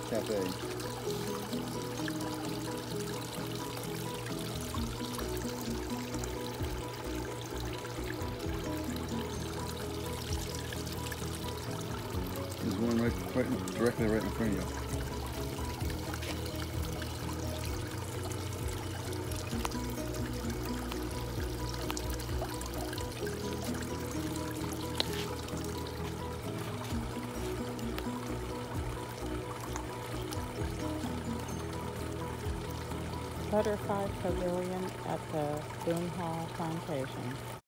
Cafe. There's one directly right in front of you. Butterfly Pavilion at the Boone Hall Plantation.